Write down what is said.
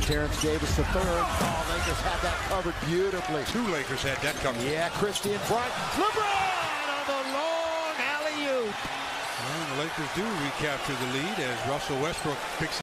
Terrence Davis the third. Oh, Lakers had that covered beautifully. Two Lakers had that covered. Yeah, Christie in front. LeBron on the long alley-oop. And the Lakers do recapture the lead as Russell Westbrook picks